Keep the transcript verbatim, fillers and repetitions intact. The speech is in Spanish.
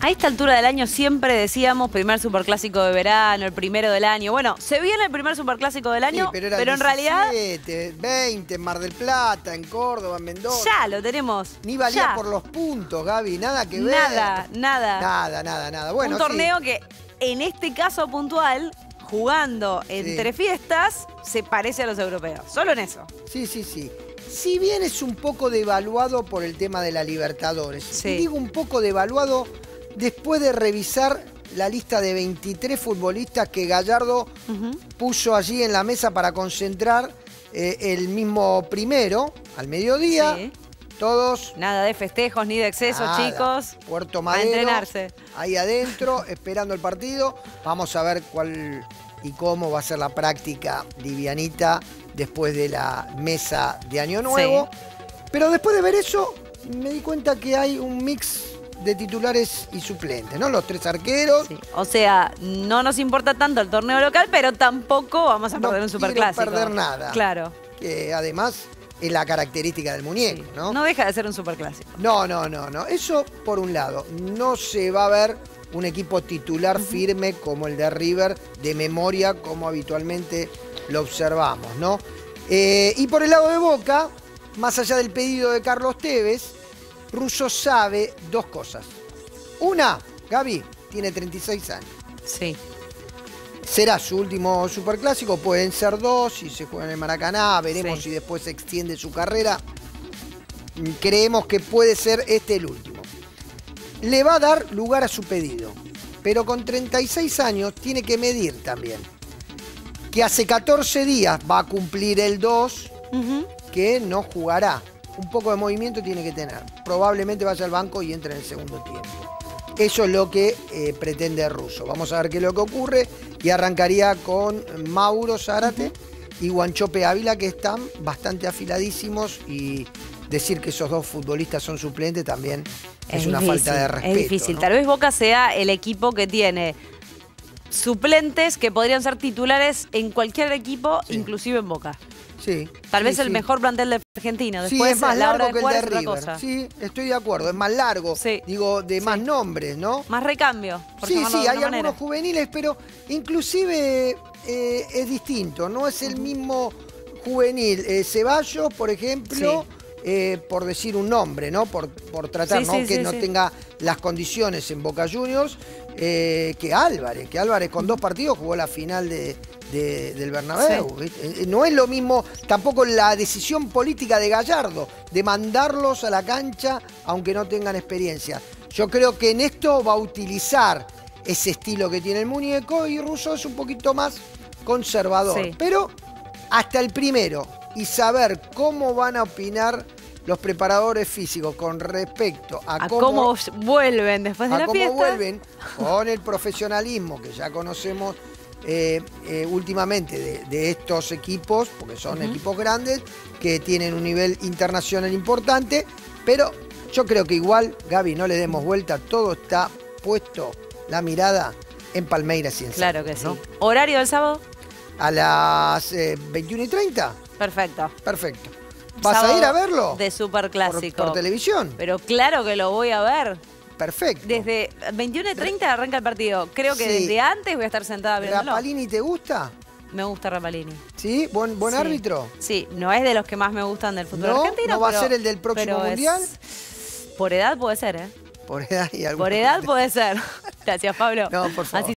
A esta altura del año siempre decíamos primer superclásico de verano, el primero del año. Bueno, se viene el primer superclásico del año, sí, pero, pero en realidad... diecisiete, veinte, en Mar del Plata, en Córdoba, en Mendoza. Ya lo tenemos. Ni valía ya. por los puntos, Gaby, nada que ver. Nada, nada. Nada, nada, nada. Bueno, un torneo sí. que en este caso puntual, jugando entre sí. fiestas, se parece a los europeos. Solo en eso. Sí, sí, sí. Si bien es un poco devaluado por el tema de la Libertadores. Sí. Y digo un poco devaluado después de revisar la lista de veintitrés futbolistas que Gallardo uh-huh. puso allí en la mesa para concentrar eh, el mismo primero, al mediodía. Sí. Todos... Nada de festejos ni de excesos, nada. Chicos. Puerto Madero. A entrenarse. Ahí adentro, esperando el partido. Vamos a ver cuál y cómo va a ser la práctica livianita después de la mesa de Año Nuevo. Sí. Pero después de ver eso, me di cuenta que hay un mix de titulares y suplentes, ¿no? Los tres arqueros. Sí. O sea, no nos importa tanto el torneo local, pero tampoco vamos a no perder un superclásico. No perder nada. Claro. Que además es la característica del muñeco, sí. ¿no? No deja de ser un superclásico. No, no, no, no. Eso por un lado. No se va a ver un equipo titular uh-huh. firme como el de River, de memoria, como habitualmente lo observamos, ¿no? Eh, y por el lado de Boca, más allá del pedido de Carlos Tevez, Russo sabe dos cosas. Una, Gaby, tiene treinta y seis años. Sí. Será su último superclásico, pueden ser dos, si se juega en el Maracaná, veremos sí. si después se extiende su carrera. Creemos que puede ser este el último. Le va a dar lugar a su pedido, pero con treinta y seis años tiene que medir también. Que hace catorce días va a cumplir el dos, uh-huh. que no jugará. Un poco de movimiento tiene que tener. Probablemente vaya al banco y entre en el segundo tiempo. Eso es lo que eh, pretende Russo. Vamos a ver qué es lo que ocurre. Y arrancaría con Mauro Zárate uh-huh. y Guanchope Ávila, que están bastante afiladísimos. Y decir que esos dos futbolistas son suplentes también es, es una difícil, falta de respeto. Es difícil. ¿no? Tal vez Boca sea el equipo que tiene suplentes que podrían ser titulares en cualquier equipo, sí. inclusive en Boca. Sí. Tal sí, vez el sí. mejor plantel de Argentina. Después, sí, es más la largo hora de que el de River. River. Sí, estoy de acuerdo. Es más largo. Sí. Digo, de sí. más nombres, ¿no? Más recambio. Por sí, sí, hay manera. algunos juveniles, pero inclusive eh, es distinto. No es el mismo juvenil. Eh, Ceballos, por ejemplo, sí. eh, por decir un nombre, ¿no? Por, por tratar, sí, ¿no? Sí, que sí, no sí. tenga las condiciones en Boca Juniors, eh, que Álvarez. Que Álvarez con dos partidos jugó la final de... De, del Bernabéu. Sí. No es lo mismo tampoco la decisión política de Gallardo de mandarlos a la cancha aunque no tengan experiencia. Yo creo que en esto va a utilizar ese estilo que tiene el muñeco y Russo es un poquito más conservador. Sí. Pero hasta el primero y saber cómo van a opinar los preparadores físicos con respecto a, a cómo, cómo vuelven después de a la cómo fiesta. vuelven con el profesionalismo que ya conocemos Eh, eh, últimamente de, de estos equipos, porque son uh-huh. equipos grandes, que tienen un nivel internacional importante, pero yo creo que igual, Gaby, no le demos vuelta, todo está puesto, la mirada en Palmeiras y en Claro Santos, que sí. ¿no? ¿Horario del sábado? A las eh, veintiuna y treinta. Perfecto. Perfecto. ¿Vas sábado a ir a verlo? De Superclásico. Por, por televisión. Pero claro que lo voy a ver. Perfecto. Desde veintiuna y treinta arranca el partido. Creo que sí. desde antes voy a estar sentada viéndolo. ¿Rapalini te gusta? Me gusta Rapalini. ¿Sí? ¿Buen, buen sí. árbitro? Sí, no es de los que más me gustan del fútbol ¿No? argentino. ¿No va pero, a ser el del próximo mundial? Es... Por edad puede ser, ¿eh? Por edad y algún Por edad puede ser. Gracias, Pablo. No, por favor. Así